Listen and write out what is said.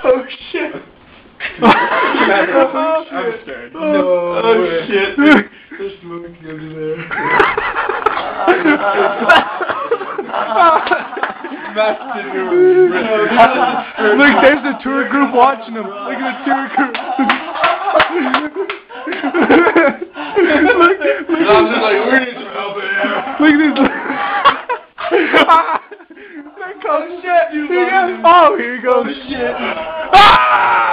Oh shit. I'm scared. Oh shit. There's smoke under there. Look, there's the tour group watching him. Look at the tour group. Look, I'm just like, we need some help here. look at this. Oh shit! Oh, here he goes. Oh shit. Ah!